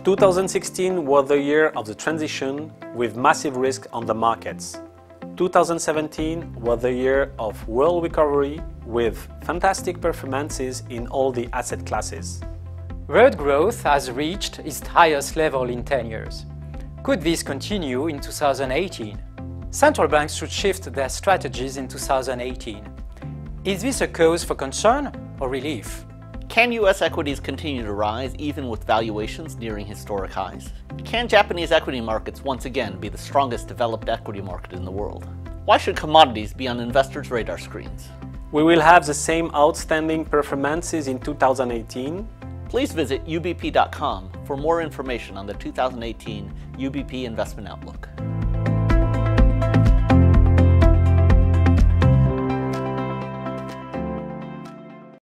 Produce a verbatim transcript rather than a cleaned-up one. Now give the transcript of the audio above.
two thousand sixteen was the year of the transition with massive risk on the markets. two thousand seventeen was the year of world recovery with fantastic performances in all the asset classes. World growth has reached its highest level in ten years. Could this continue in two thousand eighteen? Central banks should shift their strategies in two thousand eighteen. Is this a cause for concern or relief? Can U S equities continue to rise even with valuations nearing historic highs? Can Japanese equity markets once again be the strongest developed equity market in the world? Why should commodities be on investors' radar screens? We will have the same outstanding performances in two thousand eighteen. Please visit U B P dot com for more information on the two thousand eighteen U B P Investment Outlook.